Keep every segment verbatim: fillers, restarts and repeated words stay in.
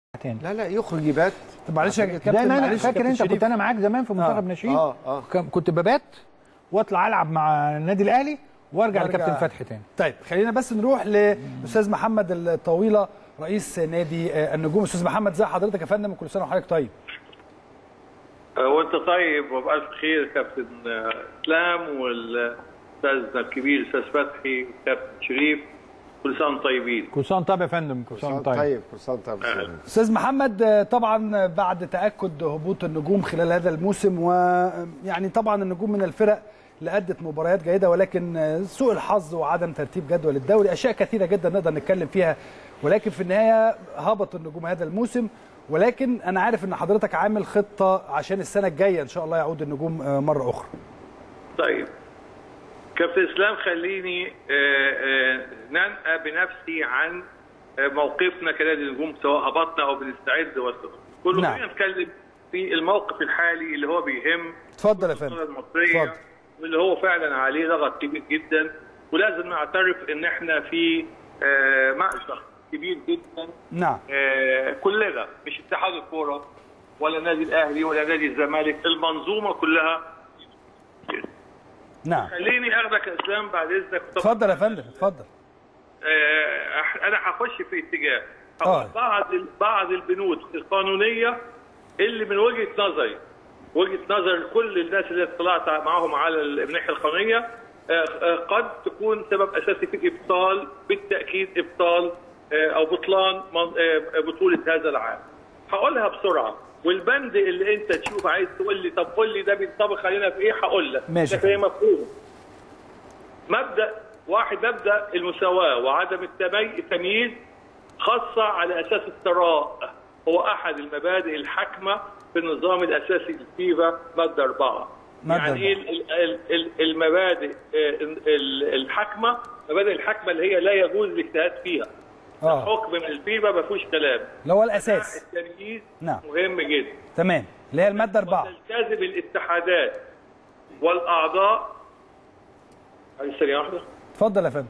تاني. لا لا يخرج يبات. طب معلش يا كابتن، معلش فاكر انت كنت انا معاك زمان في منتخب ناشئين. اه اه كنت ببات واطلع العب مع النادي الاهلي وارجع لكابتن فتحي تاني. طيب خلينا بس نروح للاستاذ محمد الطويله رئيس نادي النجوم. استاذ محمد ازي حضرتك يا فندم؟ كل سنه وحضرتك طيب. وانت طيب وبألف خير كابتن اسلام والاستاذ الكبير الاستاذ فتحي والكابتن شريف، كل سنه وانتم طيبين. كل سنه طيب يا فندم. كل سنه طيب. طيب كل سنه طيب. استاذ محمد، طبعا بعد تاكد هبوط النجوم خلال هذا الموسم، ويعني طبعا النجوم من الفرق اللي ادت مباريات جيده، ولكن سوء الحظ وعدم ترتيب جدول الدوري، اشياء كثيره جدا نقدر نتكلم فيها، ولكن في النهايه هبط النجوم هذا الموسم. ولكن انا عارف ان حضرتك عامل خطه عشان السنه الجايه ان شاء الله يعود النجوم مره اخرى. طيب كابتن اسلام، خليني ننأى بنفسي عن موقفنا كنادي النجوم، سواء هبطنا او بنستعد وصلنا. كله خلينا نتكلم في الموقف الحالي اللي هو بيهم اتفضل يا فندم المصريه، واللي هو فعلا عليه ضغط كبير جدا، ولازم نعترف ان احنا في مأزق كبير جدا. نعم. آه كلنا، مش اتحاد الكوره ولا النادي الاهلي ولا نادي الزمالك، المنظومه كلها. نعم. خليني اخدك يا اسلام بعد اذنك. اتفضل يا فندم اتفضل. آه انا هخش في اتجاه آه. بعض بعض البنود القانونيه اللي من وجهه نظري وجهه نظر كل الناس اللي اطلعت معاهم على الناحيه القانونيه آه قد تكون سبب اساسي في ابطال، بالتاكيد ابطال او بطلان بطوله هذا العام. هقولها بسرعه، والبند اللي انت تشوف عايز تقول لي طب قول لي ده بينطبق علينا في ايه، هقول لك. ماشي. ده مفهوم. مبدا واحد، مبدا المساواه وعدم التمييز خاصه على اساس الثراء، هو احد المبادئ الحاكمه في النظام الاساسي للفيفا، ماده أربعة. يعني ايه المبادئ الحاكمه؟ المبادئ الحاكمه اللي هي لا يجوز الاجتهاد فيها. آه. حكم من الفيفا ما فيهوش كلام، اللي هو الاساس. التمييز نعم. مهم جدا. تمام، اللي هي الماده أربعة. تلتزم الاتحادات والاعضاء. عايز ثانيه واحده؟ اتفضل يا فندم.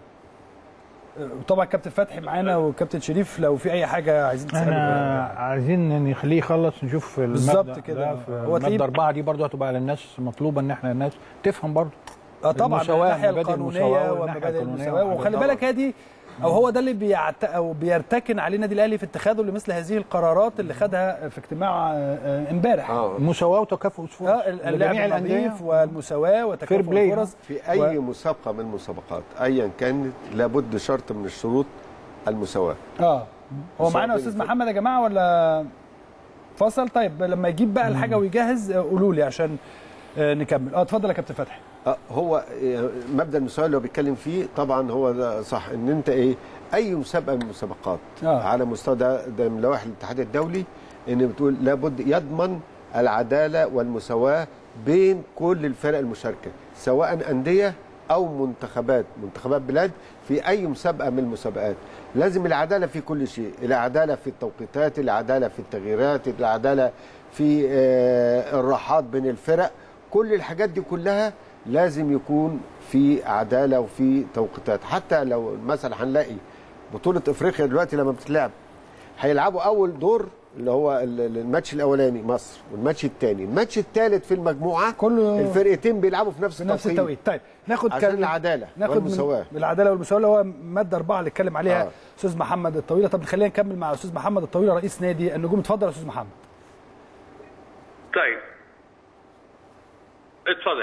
وطبعا كابتن فتحي معانا وكابتن شريف لو في اي حاجه عايزين تسالوا. احنا عايزين نخليه يخلص نشوف بالظبط كده. هو الماده أربعة دي برضه هتبقى على الناس، مطلوبه ان احنا الناس تفهم برضه. اه طبعا الناحيه القانونيه ومبادئ المساواه، وخلي بالك هذه او هو ده اللي بيعت... او بيرتكن عليه النادي الاهلي في اتخاذه لمثل هذه القرارات اللي خدها في اجتماع امبارح. اه مساواه وتكافؤ الفرص اه لجميع الانديه والمساواه وتكافؤ الفرص في اي و... مسابقه من المسابقات ايا كانت لابد شرط من الشروط المساواه. اه هو معانا استاذ محمد يا جماعه ولا فصل؟ طيب لما يجيب بقى الحاجه ويجهز قولوا لي عشان نكمل. اه اتفضل يا كابتن فتحي. هو مبدا المساواه اللي هو بيتكلم فيه طبعا هو ده صح، ان انت ايه اي مسابقه من المسابقات آه. على مستوى ده, ده من لوائح الاتحاد الدولي، ان بتقول لابد يضمن العداله والمساواه بين كل الفرق المشاركه، سواء انديه او منتخبات منتخبات بلاد. في اي مسابقه من المسابقات لازم العداله في كل شيء، العداله في التوقيتات، العداله في التغييرات، العداله في الراحات بين الفرق، كل الحاجات دي كلها لازم يكون في عداله وفي توقيتات. حتى لو مثلا هنلاقي بطوله افريقيا دلوقتي لما بتتلعب هيلعبوا اول دور اللي هو الماتش الاولاني مصر، والماتش الثاني، الماتش الثالث في المجموعه كله الفرقتين بيلعبوا في نفس التوقيت. نفس التوقيت. طيب ناخد عشان العداله والمساواه. العداله والمساواه اللي هو ماده أربعة اللي اتكلم عليها آه. استاذ محمد الطويله. طب خلينا نكمل مع استاذ محمد الطويله رئيس نادي النجوم. اتفضل يا استاذ محمد. طيب اتفضل.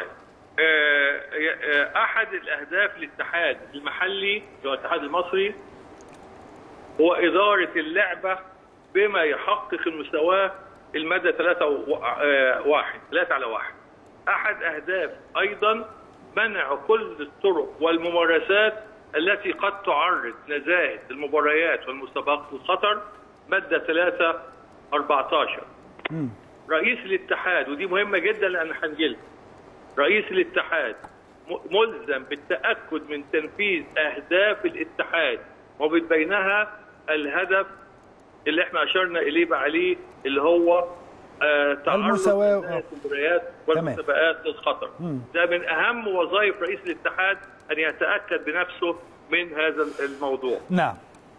احد الاهداف الاتحاد المحلي اللي هو الاتحاد المصري هو اداره اللعبه بما يحقق المساواه الماده ثلاثة واحد ثلاثة على واحد. احد اهداف ايضا منع كل الطرق والممارسات التي قد تعرض نزاهه المباريات والمسابقات للخطر، ماده ثلاثة أربعتاشر. م. رئيس الاتحاد، ودي مهمه جدا لان هنجيلها، رئيس الاتحاد ملزم بالتأكد من تنفيذ أهداف الاتحاد، ومن بينها الهدف اللي احنا أشرنا إليه بقى عليه اللي هو آه تعرض المباريات والمسابقات للخطر. ده من أهم وظائف رئيس الاتحاد أن يتأكد بنفسه من هذا الموضوع. نعم.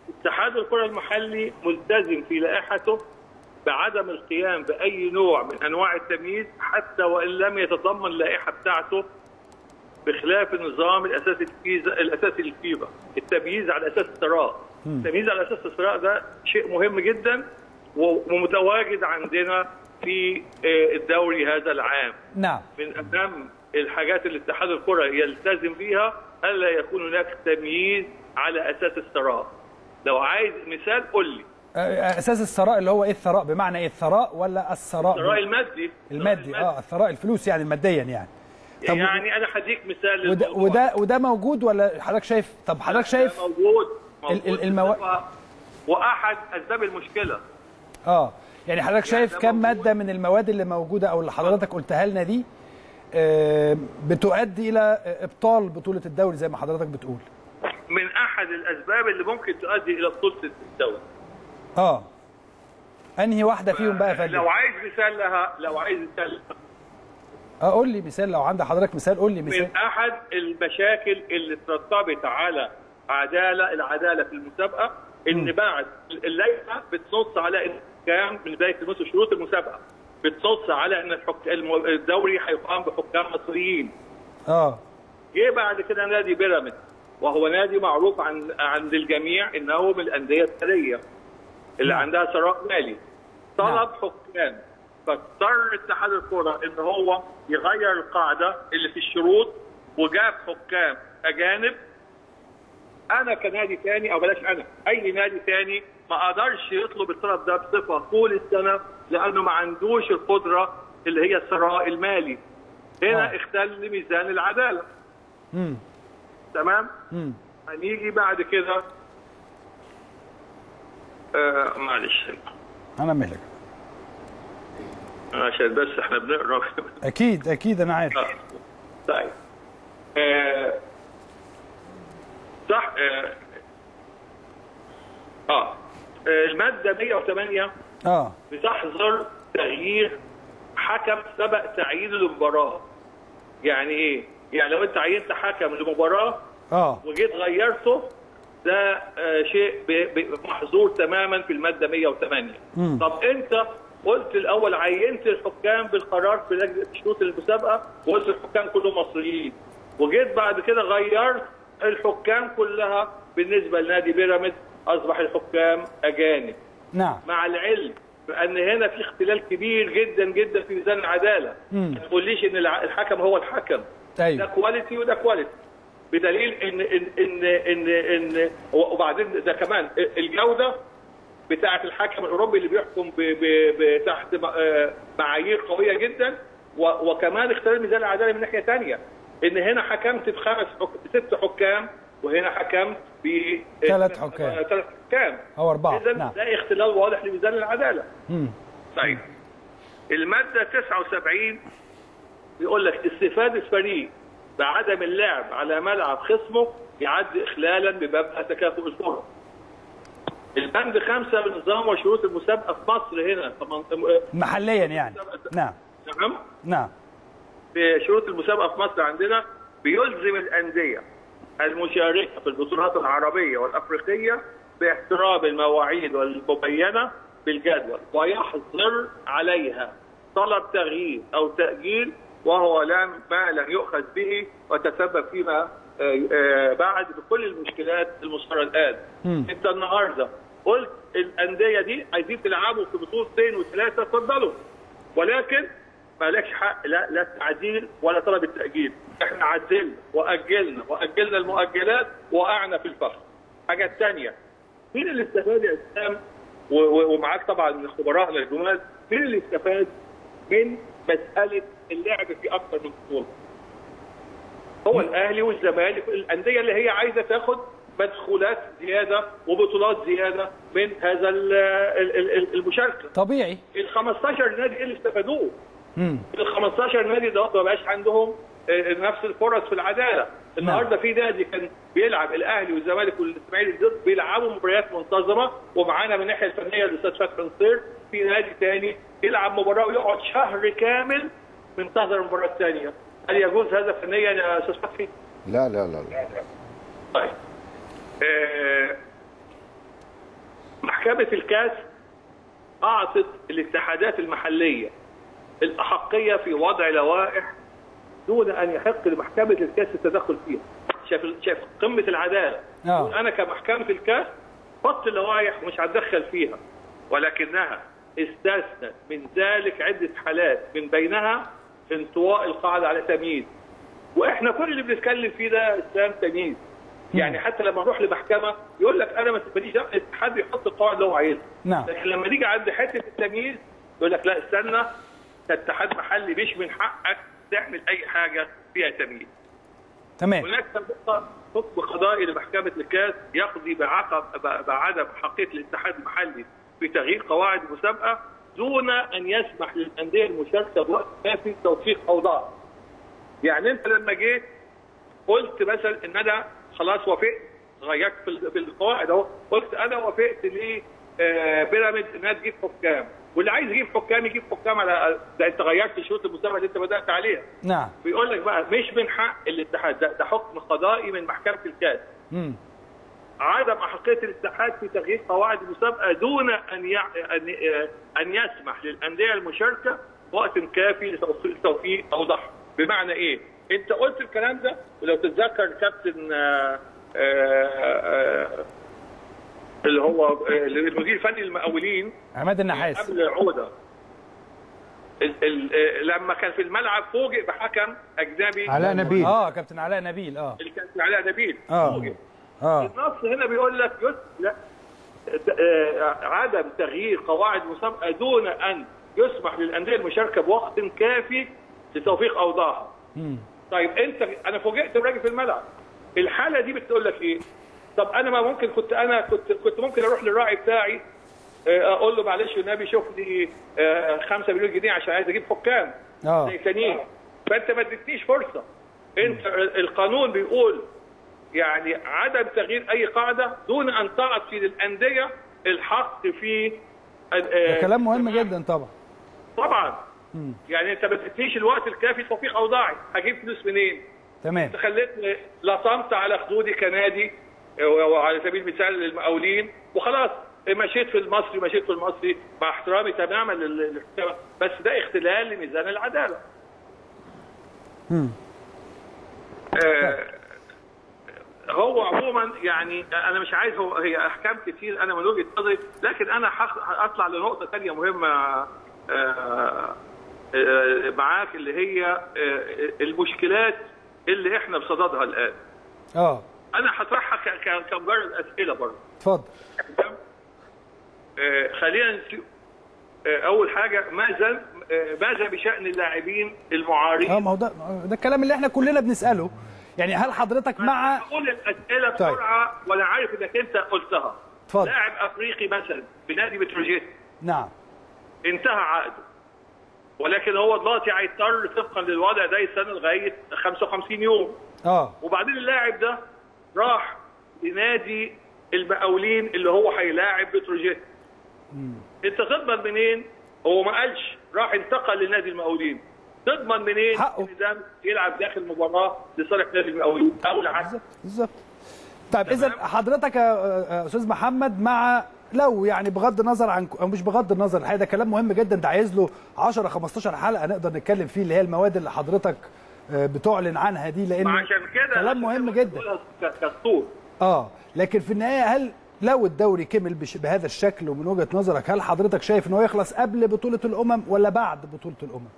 اتحاد الكرة المحلي ملتزم في لائحته بعدم القيام بأي نوع من أنواع التمييز حتى وإن لم يتضمن اللائحة بتاعته، بخلاف النظام الأساسي الأساسي للفيفا، التمييز على أساس الثراء. التمييز على أساس الثراء ده شيء مهم جدا ومتواجد عندنا في الدوري هذا العام. نعم. من أهم الحاجات اللي اتحاد الكرة يلتزم بيها ألا يكون هناك تمييز على أساس الثراء. لو عايز مثال قول لي. اساس الثراء اللي هو ايه الثراء؟ بمعنى ايه الثراء ولا الثراء؟ الثراء المادي. المادي اه الثراء الفلوس يعني ماديا يعني. طب يعني انا هديك مثال وده وده وده موجود ولا حضرتك شايف؟ طب حضرتك شايف موجود موجود المو... واحد اسباب المشكله. اه يعني حضرتك شايف يعني كم ماده من المواد اللي موجوده او اللي حضرتك قلتها لنا دي آه بتؤدي الى ابطال بطوله الدوري زي ما حضرتك بتقول؟ من احد الاسباب اللي ممكن تؤدي الى بطوله الدوري. اه انهي واحده فيهم بقى يا فندم؟ لو عايز مثال لها لو عايز مثال لها. اه قول لي مثال، لو عندك حضرتك مثال قول لي مثال. من احد المشاكل اللي ترتبط على عداله العداله في المسابقه ان م. بعد اللائحه بتنص على الحكام من بدايه الموسم، شروط المسابقه بتنص على ان الحك... الدوري هيقام بحكام مصريين. اه جه بعد كده نادي بيراميدز وهو نادي معروف عن عند الجميع انه من الانديه الثريه اللي نعم. عندها ثراء مالي. طلب نعم. حكام، فاضطر اتحاد الكره ان هو يغير القاعده اللي في الشروط وجاب حكام اجانب. انا كنادي ثاني او بلاش انا اي نادي ثاني ما قدرش يطلب الطلب ده بصفه طول السنه لانه ما عندوش القدره اللي هي الثراء المالي. هنا آه. اختل ميزان العداله. امم تمام؟ امم هنيجي بعد كده آه معلش انا مالك عشان بس احنا بنقرا. اكيد اكيد انا عارف. آه. طيب آه. صح اه, آه. الماده مئة وثمانية اه بتحظر تغيير حكم سبق تعيين المباراه. يعني ايه؟ يعني لو انت عينت حكم لمباراه اه وجيت غيرته ده آه شيء محظور تماما في الماده مئة وثمانية. مم. طب انت قلت الاول عينت الحكام بالقرار في لجنه شروط المسابقه وقلت الحكام كلهم مصريين، وجيت بعد كده غيرت الحكام كلها بالنسبه لنادي بيراميدز اصبح الحكام اجانب. نعم. مع العلم بان هنا في اختلال كبير جدا جدا في ميزان العداله. ما تقوليش ان الحكم هو الحكم. أيوة. ده كواليتي وده كواليتي. بدليل ان ان ان ان, إن وبعدين ده كمان الجوده بتاعه الحكم الاوروبي اللي بيحكم ب ب تحت معايير قويه جدا، وكمان اختلال ميزان العداله من ناحيه ثانيه ان هنا حكمت بخمس حك... ست حكام وهنا حكمت ب ثلاث حكام ثلاث حكام او اربعه. اذا نعم. ده اختلال واضح لميزان العداله. امم طيب الماده تسعة وسبعين بيقول لك استفاده فريق بعدم اللعب على ملعب خصمه يعد اخلالا بمبدا تكافؤ الفرص. البند خمسة من نظام وشروط المسابقه في مصر هنا محليا يعني. نعم. نعم. نعم. في شروط المسابقه في مصر عندنا بيلزم الانديه المشاركه في البطولات العربيه والافريقيه باحترام المواعيد المبينه بالجدول ويحظر عليها طلب تغيير او تاجيل وهو لم ما لم يؤخذ به وتسبب فيما بعد بكل المشكلات المثيره الان. انت النهارده قلت الانديه دي عايزين تلعبوا في بطولتين وثلاثه اتفضلوا، ولكن مالكش حق لا لا التعديل ولا طلب التاجيل. احنا عدلنا واجلنا واجلنا المؤجلات وقعنا في الفخ. الحاجه الثانيه مين اللي استفاد يا اسلام ومعاك طبعا خبراء الجمال، مين اللي استفاد من مساله اللعب في اكثر من بطوله؟ هو الاهلي والزمالك، الانديه اللي هي عايزه تاخد مدخولات زياده وبطولات زياده من هذا المشاركه. طبيعي. ال خمستاشر نادي اللي استفادوه. امم ال خمستاشر نادي ده ما بقاش عندهم نفس الفرص في العداله. النهارده في نادي كان بيلعب الاهلي والزمالك والاسماعيلي ضد بيلعبوا مباريات منتظمه، ومعانا من الناحيه الفنيه الاستاذ فتحي نصير. في نادي ثاني يلعب مباراه ويقعد شهر كامل منتظر المباراه الثانيه. هل يجوز هذا فنيا يا استاذ فتحي؟ لا لا لا لا. طيب. آه محكمة الكاس أعطت الاتحادات المحلية الأحقية في وضع لوائح دون أن يحق لمحكمة الكاس التدخل فيها. شايف شايف قمة العدالة. آه. أنا كمحكمة الكاس حط اللوائح ومش هتدخل فيها، ولكنها استثنت من ذلك عدة حالات من بينها انطواء القاعدة على تمييز. واحنا كل اللي بنتكلم فيه ده اسلام تمييز. يعني حتى لما نروح لمحكمه يقول لك انا ما تبنيش حد يحط القواعد اللي هو عايزها. نعم. لكن لما نيجي عند حته التمييز يقول لك لا استنى، كاتحاد محلي مش من حقك تعمل اي حاجه فيها تمييز. تمام. هناك حكم قضائي لمحكمه الكاس يقضي بعقب بعدم حقيه الاتحاد المحلي في تغيير قواعد المسابقه دون ان يسمح للانديه المشاركه بوقت كافي توثيق اوضاع. يعني انت لما جيت قلت مثلا ان انا خلاص وافقت، غيرت في القواعد اهو، قلت انا وافقت لبيراميدز انها تجيب حكام، واللي عايز يجيب حكام يجيب حكام على ده، انت غيرت شروط المسابقه اللي انت بدات عليها. نعم. بيقول لك بقى مش من حق الاتحاد، ده, ده حكم قضائي من محكمه الكاس. امم عدم احقيه الاتحاد في تغيير قواعد المسابقه دون ان يع... ان ان يسمح للانديه المشاركه وقت كافي لتوفيق اوضاعها. بمعنى ايه؟ انت قلت الكلام ده، ولو تتذكر كابتن آآ آآ اللي هو المدير الفني للمقاولين عماد النحاس قبل العوده، لما كان في الملعب فوجئ بحكم اجنبي علاء نبيل. اه كابتن علاء نبيل. اه الكابتن علاء نبيل اه فوجئ. اه النص هنا بيقول لك لا عدم تغيير قواعد المسابقه دون ان يسمح للانديه المشاركه بوقت كافي لتوفيق اوضاعها. امم طيب انت انا فوجئت براجل في الملعب، الحاله دي بتقول لك ايه؟ طب انا ما ممكن كنت انا كنت كنت ممكن اروح للراعي بتاعي اقول له معلش والنبي شوف لي خمسة مليون جنيه عشان عايز اجيب حكام اه زي تانيين، فانت ما اديتنيش فرصه. انت القانون بيقول يعني عدم تغيير اي قاعده دون ان تعطي للانديه الحق في ده كلام مهم جدا طبعا. طبعا مم. يعني انت ما اديتنيش الوقت الكافي لتوفيق اوضاعي، هجيب فلوس منين؟ تمام. انت خليتني لطمت على خدودي كنادي وعلى سبيل المثال للمقاولين وخلاص، مشيت في المصري مشيت في المصري مع احترامي تماما للحكام، بس ده اختلال لميزان العداله. امم آه هو عموما يعني انا مش عايز، هو هي احكام كتير انا من وجهه نظري، لكن انا هطلع لنقطه ثانيه مهمه آه آه معاك، اللي هي آه المشكلات اللي احنا بصددها الان. اه انا هطرحها كمجرد اسئله برضه. اتفضل. آه خلينا نشوف آه اول حاجه ماذا آه ماذا بشان اللاعبين المعارين؟ اه ما هو ده ده الكلام اللي احنا كلنا بنساله. يعني هل حضرتك مع اقول الاسئله بسرعه طيب. وانا عارف انك انت قلتها. اتفضل. لاعب افريقي مثلا بنادي بتروجيت نعم انتهى عقده، ولكن هو دلوقتي هيضطر طبقا للوضع ده يستنى لغايه خمسة وخمسين يوم. اه وبعدين اللاعب ده راح لنادي المقاولين اللي هو هيلاعب بتروجيت. انت تضمن منين؟ هو ما قالش، راح انتقل لنادي المقاولين، تضمن منين حقه ان ده يلعب داخل مباراه لصالح نادي المقاولين او العكس؟ بالظبط. طيب اذا حضرتك يا استاذ محمد مع، لو يعني بغض النظر عن او مش بغض النظر، الحقيقه ده كلام مهم جدا، ده عايز له عشرة خمستاشر حلقه نقدر نتكلم فيه، اللي هي المواد اللي حضرتك بتعلن عنها دي، لان عشان كده كلام مهم جدا كالطول. اه لكن في النهايه هل لو الدوري كمل بهذا الشكل ومن وجهه نظرك هل حضرتك شايف ان هو يخلص قبل بطوله الامم ولا بعد بطوله الامم؟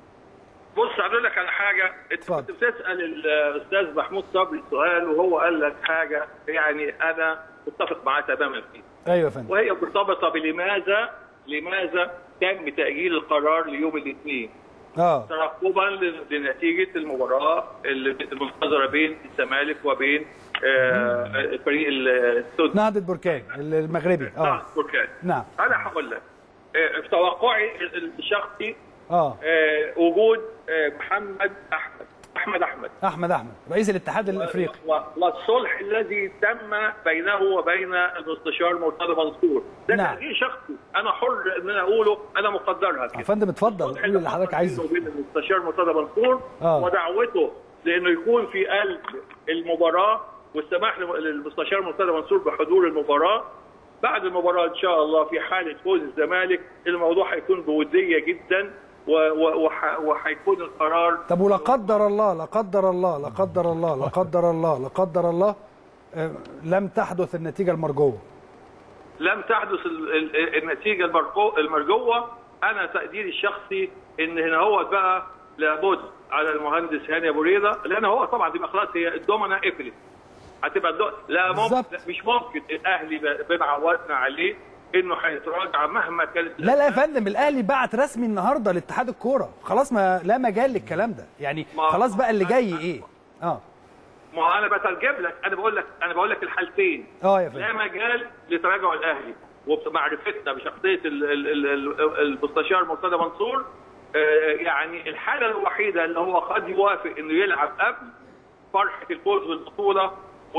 بص هقول لك على حاجه، انت كنت بتسال الاستاذ محمود صبري السؤال وهو قال لك حاجه يعني انا متفق معاه تماما فيه. ايوه يا فندم. وهي مرتبطه بلماذا لماذا تم تاجيل القرار ليوم الاثنين. اه ترقبا لنتيجه المباراه المنتظره بين الزمالك وبين آه الفريق السوداني نهضة بركان المغربي. اه نهضة بركان. نعم. انا هقول لك آه في توقعي الشخصي اه, آه وجود آه محمد احمد احمد احمد احمد احمد رئيس الاتحاد الافريقي والصلح الذي تم بينه وبين المستشار مرتضى منصور، ده نعم. تغيير شخصي انا حر ان انا اقوله، انا مقدرها كده. يا فندم اتفضل قول اللي حضرتك عايزه. بين المستشار مرتضى منصور آه. ودعوته لانه يكون في قلب المباراه والسماح للمستشار مرتضى منصور بحضور المباراه بعد المباراه ان شاء الله في حاله فوز الزمالك الموضوع هيكون بوديه جدا وهيكون القرار. طب ولا قدر الله لا قدر الله لا قدر الله لا قدر الله لا قدر الله لم تحدث النتيجه المرجوه؟ لم تحدث النتيجه المرجوه. انا تقديري الشخصي ان هنا هو بقى لابد على المهندس هاني ابو ريده، لان هو طبعا دي خلاص هي الدومنه قفلت، هتبقى الدومنة. لا ممكن، مش ممكن الاهلي بنعودنا عليه انه هيتراجع مهما كانت. لا لا يا فندم، الاهلي بعت رسمي النهارده لاتحاد الكوره، خلاص ما لا مجال للكلام ده، يعني خلاص بقى اللي جاي ايه؟ اه ما انا بترجم لك، انا بقول لك انا بقول لك الحالتين. اه يا فندم، لا مجال لتراجع الاهلي، وبمعرفتنا بشخصيه المستشار مرتضى منصور يعني الحاله الوحيده اللي هو قد يوافق انه يلعب قبل فرحه الفوز بالبطوله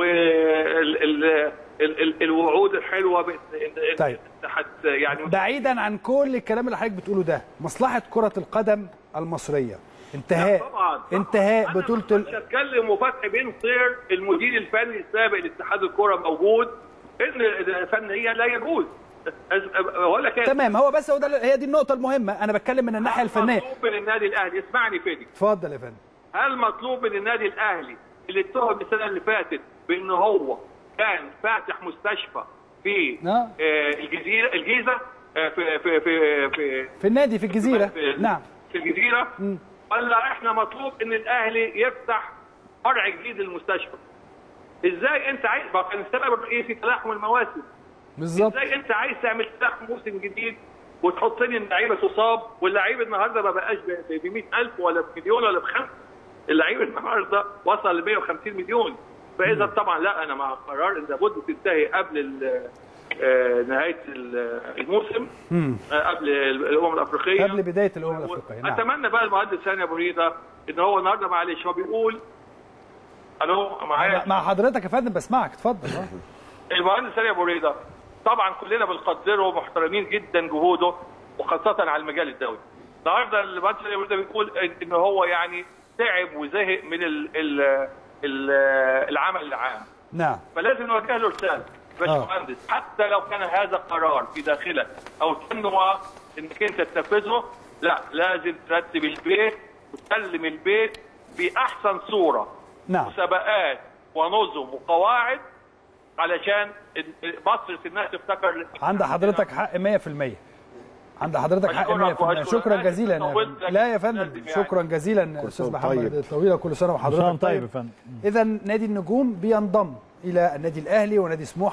والوعود الحلوه. طيب يعني بعيدا عن كل الكلام اللي حضرتك بتقوله ده، مصلحه كره القدم المصريه انتهاء طبعاً. انتهاء بطوله ال... مش هتكلم وفتحي بن صير المدير الفني السابق لاتحاد الكره موجود ان فنيا لا يجوز. بقول لك تمام، هو بس هو ده، هي دي النقطه المهمه، انا بتكلم من الناحيه الفنيه. مطلوب من النادي الاهلي، اسمعني فيدي، اتفضل يا فندم. هل مطلوب من النادي الاهلي اللي اتهم السنه اللي فاتت بان هو كان فاتح مستشفى في آه. الجزيره الجيزه في في في في, في النادي في الجزيره في نعم في الجزيره م. ولا احنا مطلوب ان الاهلي يفتح فرع جديد للمستشفى؟ ازاي انت عايز بقى كان السبب الرئيسي تلاحم المواسم بالظبط، ازاي انت عايز تعمل تلاحم موسم جديد وتحط لي اللعيبه تصاب، واللعيب النهارده ما بقاش ب مئة ألف ولا بمليون ولا بخمسه، اللعيب النهارده وصل ل مئة وخمسين مليون. فاذا طبعا لا، انا مع قرار ان لابد تنتهي قبل نهايه الموسم، قبل الامم الافريقيه، قبل بدايه الامم الافريقيه. نعم. اتمنى بقى المهندس هاني ابو ريده ان هو النهارده معلش هو بيقول الو معايا مع حضرتك يا فندم، بسمعك اتفضل. المهندس هاني ابو ريده طبعا كلنا بنقدره ومحترمين جدا جهوده وخاصه على المجال الدولي. النهارده المهندس هاني ابو ريده بيقول ان هو يعني تعب وزهق من ال ال ال العمل العام. نعم. فلازم نوجه له رساله باشمهندس، حتى لو كان هذا القرار في داخلك او تنوى انك انت تنفذه، لا لازم ترتب البيت وتسلم البيت باحسن صوره. نعم. مسابقات ونظم وقواعد علشان مصر الناس تفتكر. عند حضرتك حق مئة في المئة، عند حضرتك حق مئة في المئة. شكرا جزيلا. لا يا فندم، شكرا جزيلا استاذ محمد الطويله، كل سنه وحضرتك طيب يا فندم. اذا نادي النجوم بينضم الى النادي الاهلي ونادي سموحه.